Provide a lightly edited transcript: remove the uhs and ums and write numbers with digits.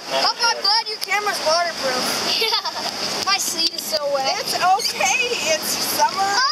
Papa, I'm glad your camera's waterproof. Yeah. My seat is so wet. It's okay. It's summer.